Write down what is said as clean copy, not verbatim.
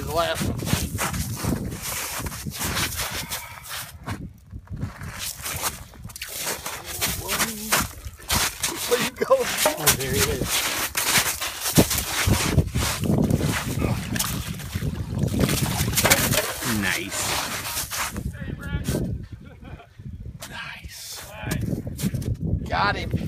the last one. Where you go? Oh, there he is. Nice. Nice. Got him.